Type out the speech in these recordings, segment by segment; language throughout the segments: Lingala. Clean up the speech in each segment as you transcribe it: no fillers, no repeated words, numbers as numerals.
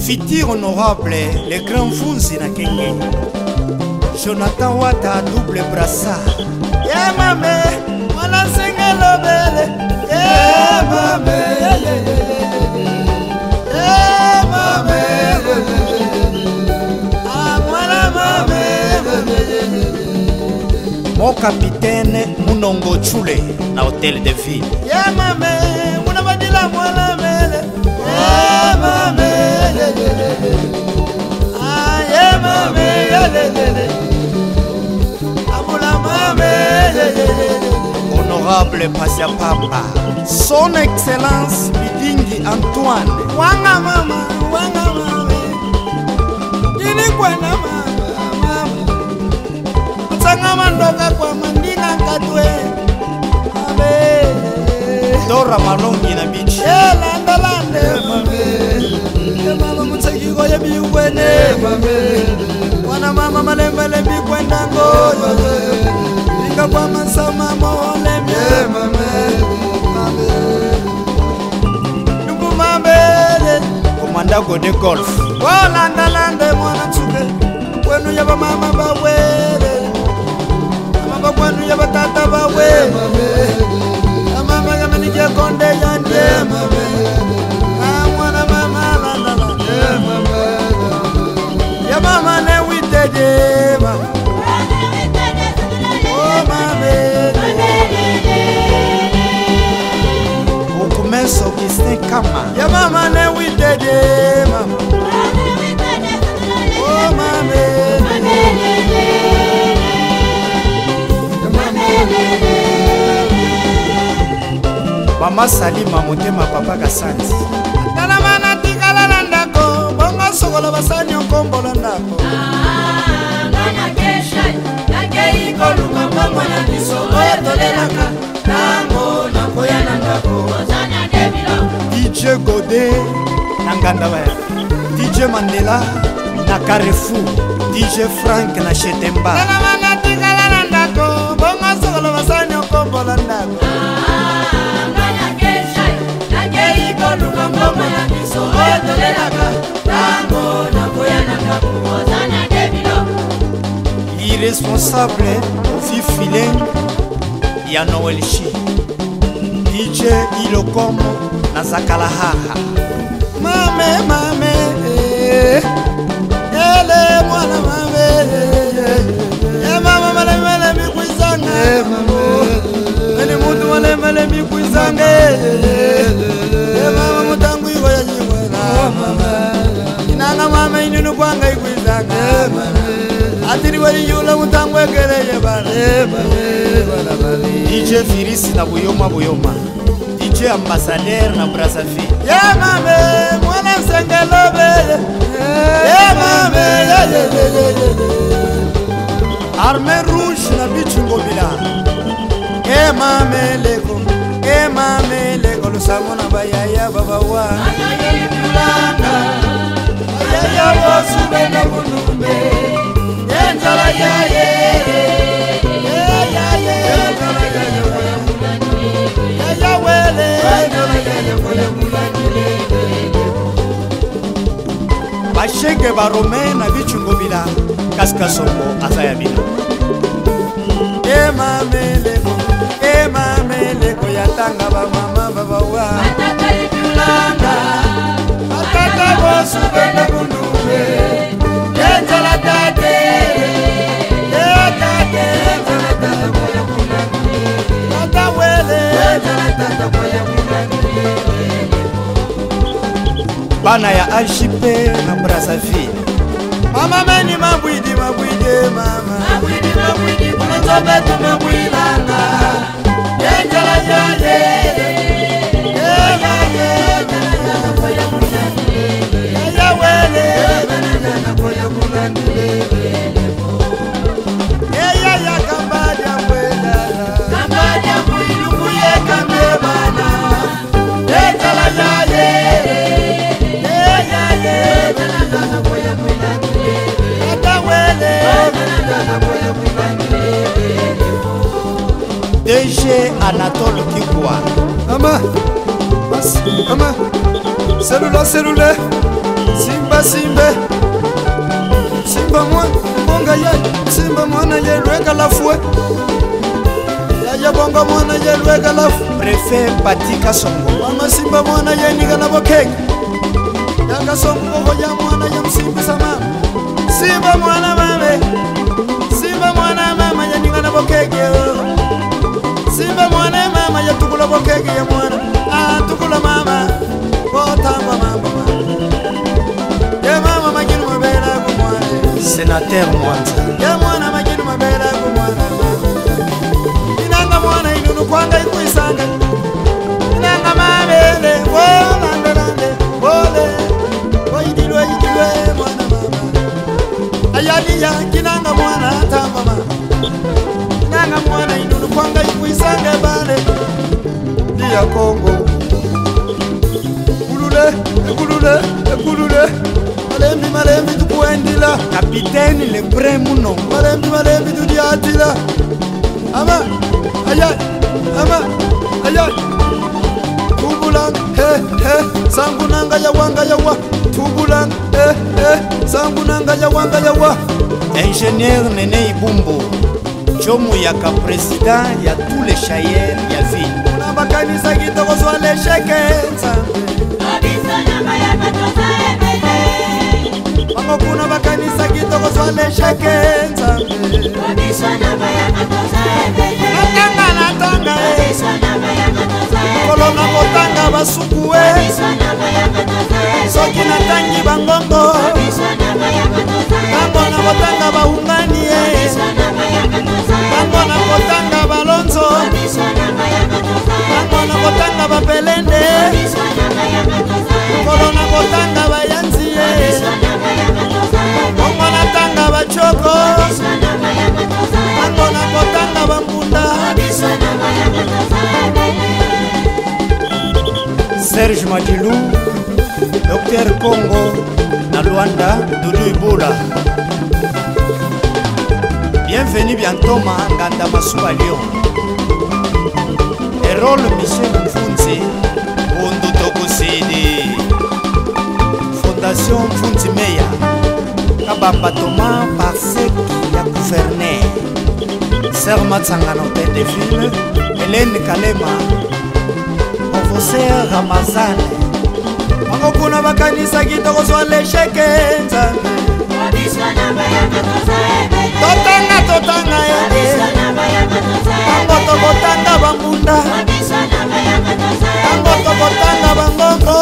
Futur honorable, le grand Funzi na Kenge. Jonathan Wata double brassard. Yeah mame, mwana senga lobele. Yeah mame, yeah mame. Ah mwana mame. Mon capitaine Munongo Chule na hôtel de ville. Yeah mame, mwana badila mwana mele. Yeah mame. Ah yeah mame. Honorable Passia Papa, son excellence Bidingi Antoine. Wanga mama, wanga mama. Dini kwena mama, mama. Msanga mandoka kwa mandinga katwe. Abe. Dora Malongi na bichi. Landa lande mame. Mama mtsaki goye biwene mame. Wana mama malemele bikwenda ngoyo. Inga kwa mansama mole mame. Mame. Nuku mame. Komanda Gode Golf. Landa lande mwana tsuke. Kwenu yaba mama bawele. Mama kwenu yaba tata bawele mame. Mama kama nije konde yande mame. Mwana mama landa lande mame. Ya mama ne witede mama. Oh mame. Okumenso Augustin Kama. Ya mama ne witede mama. Oh mame. Mama Salima Motema Papa Kasanzi. Nana mana tikala landako, bongo sokolo basani okombola ndako. Ngana kesha, nake ikoluka mbona niso otolelaka. Nango nakoya ndako, ozana debilo. DJ Gode na Ngandabaya. DJ Mandela na Carrefour. DJ Frank na Chetemba. Nana mana tikala landako, bongo sokolo basani okombola ndako. Irresponsable Fifilin ya Noel Chi. DJ Ilokomo na Zakalahaha. Mame mame ele mwana mame mama male male mikwizanga ele mutu male male mikwizanga mama mutangu iko ya jingwana mama inanga mama inunu kwanga ikwizanga atiri wali yula mutangu ekeleye bana DJ Firisi na Buyoma Buyoma. DJ Ambassadeur na Brazzaville. ya mame mwana sengelobele ya mame Armée Rouge na Bichungobila. mame leko lusamo na bayaya baba wa bayaya wasube na bunumbe yenjala yaye yaya wele Bashenge Barome na Bichungobila. Kaskasongo Azaya Bino. mame leko yatanga ba mama baba wa atata wasube na bunumbe yenjala tate Bana ya AJP na Brazzaville. mama meni mabwidi mama mabwidi kuna zobe tumebwilanga yenjala yaye yaya wele yaya kambadia mwedala kambadia mwiluku ye kambe bana yenjala yaye DG Anatole Kikwa. Ama, cellulaire, Simba. Simba simbe Simba mwana ya Simba mwana ye lweka la fue ya bongo mwana ye lweka la fue Préfet Patika Songo Mama Simba mwana ye niga na bokeke Yaka songo ya mwana ya msimbi sama Simba mwana mame Simba mwana mama ya niga na bokeke Simba mwana mama ya tukula bokeke ya mwana tukula mama Botamba mama Ya mama maginu mabela ku mwana Sénateur Mwanza Ya mwana maginu mabela ku mwana Inanga mwana inunu kwanga ikuisanga Inanga mabele Wolande lande Wole Woidilwe mwana mama Ayaliya kinanga mwana tamba mama Inanga mwana inunu kwanga ikuisanga bale Dia Kongo Kulule Malembi tukuendila Capitaine Lebrun Munongo Malembi tudiatila Ama ayay Tubulang Sangunanga yawa Tubulang Sangunanga yawa Ingénieur Nene Ibumbo Chomu Yaka président ya tous les chayers ya ville Nabakanisa kitoko swale shekenza Mango kuna bakanisa kitoko swale shekenza Natanga Kolona botanga basukuwe Soki natangi bangongo Tango na botanga bahungani Tango na botanga balonzo Tango na botanga bapelende Kolona botanga bayanzi Kongo na tanga bachoko Tango na botanga bambunda Serge Madilou Dr Congo na Luanda Doudou Iboula Bienvenue bientôt Nganda Masuba Lyon Erol Michel Mfunzi Bondo Tokosidi Fondation Mfunzi Meya Kabamba Thomas Parsec ya gouverneur Serma Tsangano Tête de Ville Hélène Kalema Professeur Ramazan Mango kuna bakanisa kitoko swale shekenza Totanga Tango tokotanga bambunda Tango tokotanga bangongo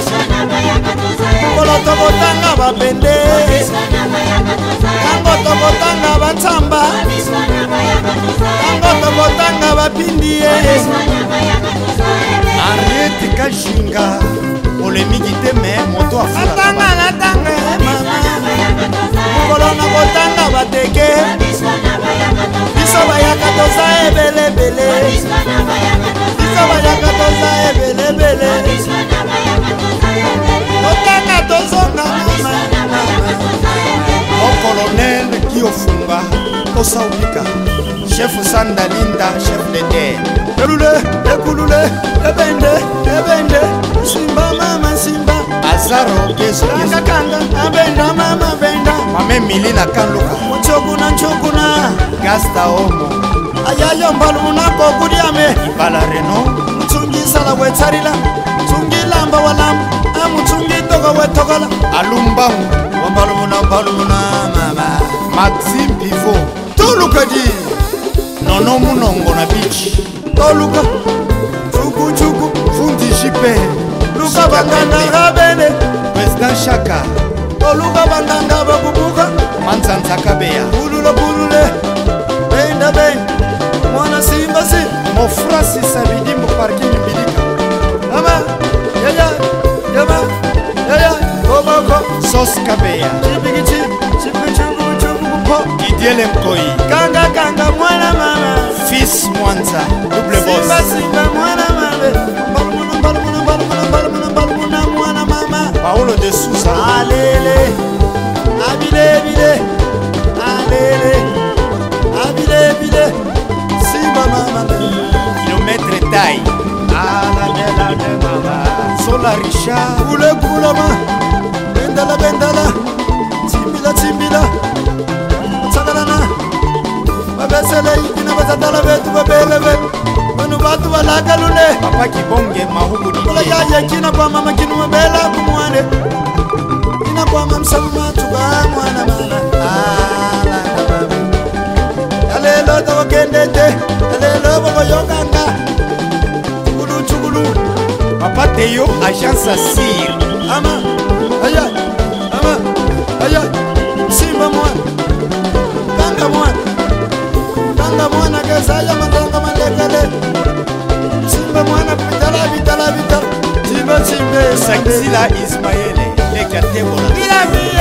Kolo tokotanga bapende Tango tokotanga batsamba Tango tokotanga bapindie Henriette Kashinga Polémique iteme moto afula Natanga mama Kolona botanga bateke Biso bayaka toza ebelebele Biso bayaka toza ebelebele Totanga tozonga mama Au colonel Kiofunga Kosaubika Chef Sandalinda Chef de terre Ekulule, ebende Simba mama simba Azaro Keso Kanga, abenda mama benda Mame Milina Kanluka Nchokuna Gasta Omo Ayayo mbaluna kokudiame Ibala Reno Mtungi sala wetsarila Mtungi lamba walam Mtungi toka wetokola Alumbangu Wambaluna mama Maxime Pivot Toluka di Nono Munongo na beach Toluka Chuku Fundi Jipe Luka banganga rabene Président Chaka Toluka banganga bakubuka Manzanza Kabeya Bulule Benda Mwana simba si Mofrasi Sabidi Muparking Bilika Ama Yaya Koboko Sos Kabeya Chipikichi Chuku po Didier Mkoi Kanga mwana mama Fils Mwanza Double boss Simba mwana mama Balmuna mwana mama Paolo de Souza Alele Abile Alele Simba mama Kilomètre taille Ala de mama Sola Richard Kule kulama Benda bendala tsimbila tsakalana babesele ikina basatala betu babelebe banu batu balakalule Papa Kibonge Mahubudi kola yaye kina kwa mama kinu mabela kumwane kina kwa mama msama tuba mwana mama ala baba alelo to kendete alelo baba yokanga chukulu Papa Théo Agence Assir ama aya simba mwana tanga mwana kesaya matanga malekele simba mwana vitala simbe Saxila Ismaël Lekatebola